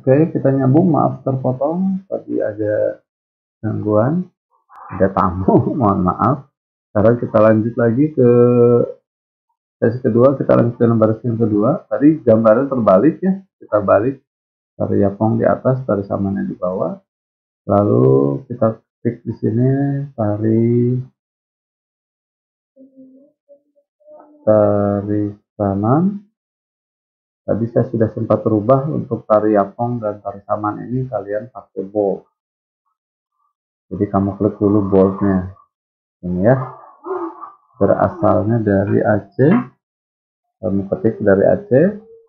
Oke, kita nyambung. Maaf terpotong, tadi ada gangguan, ada tamu. Mohon maaf. Sekarang kita lanjut lagi ke sesi kedua. Kita lanjut ke lembar yang kedua. Tadi gambarnya terbalik ya, kita balik, tari yapong di atas, tari samannya di bawah. Lalu kita klik di sini tari saman. Tadi saya sudah sempat rubah untuk tari yapong dan tari saman ini kalian pakai bold. Jadi kamu klik dulu boldnya. Ini ya. Berasalnya dari Aceh. Kamu ketik dari Aceh.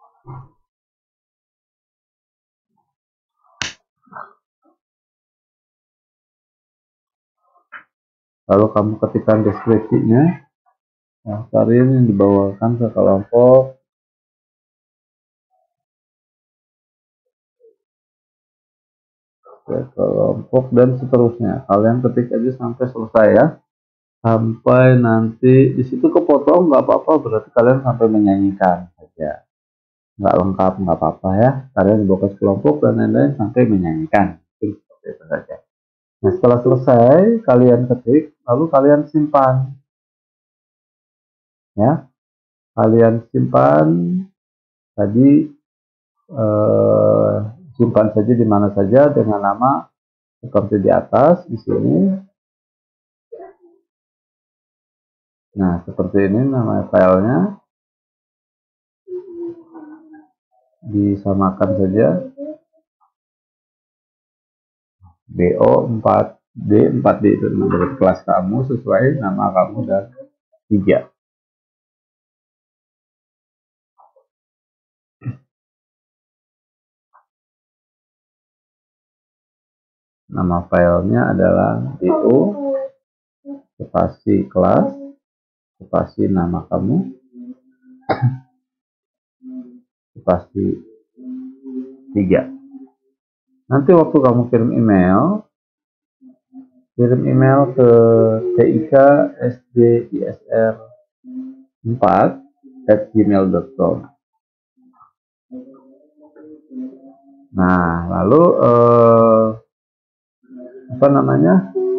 Lalu kamu ketikkan deskripsinya. Nah, tarian yang dibawakan ke kelompok. Kelompok dan seterusnya. Kalian ketik aja sampai selesai ya. Sampai nanti di situ kepotong nggak apa-apa, berarti kalian sampai menyanyikan saja. Nggak lengkap nggak apa-apa ya. Kalian dibawa ke kelompok dan lain-lain sampai menyanyikan. Seperti itu saja. Nah, setelah selesai kalian ketik, lalu kalian simpan. Ya, kalian simpan tadi, simpan saja di mana saja dengan nama seperti di atas di sini. Nah, seperti ini nama filenya. Disamakan saja. BO4D, 4D itu nama kelas kamu sesuai nama kamu dan 3. Nama filenya adalah BO spasi kelas spasi nama kamu spasi 3. Nanti waktu kamu kirim email ke tikisdisr4@gmail.com. Nah, lalu apa namanya,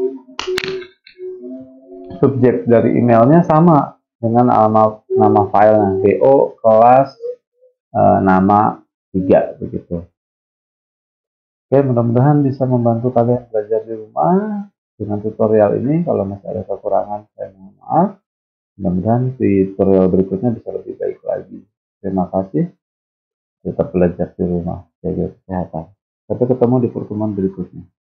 subjek dari emailnya sama dengan nama filenya, BO kelas nama 3 begitu. Oke, mudah-mudahan bisa membantu kalian belajar di rumah dengan tutorial ini. Kalau masih ada kekurangan, saya mohon maaf. Mudah-mudahan tutorial berikutnya bisa lebih baik lagi. Terima kasih. Tetap belajar di rumah, jaga kesehatan. Sampai ketemu di pertemuan berikutnya.